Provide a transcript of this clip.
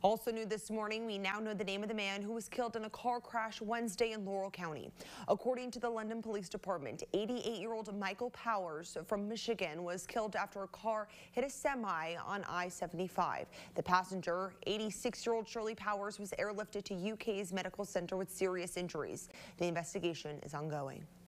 Also new this morning, we now know the name of the man who was killed in a car crash Wednesday in Laurel County. According to the London Police Department, 88-year-old Michael Powers from Michigan was killed after a car hit a semi on I-75. The passenger, 86-year-old Shirley Powers, was airlifted to UK's medical center with serious injuries. The investigation is ongoing.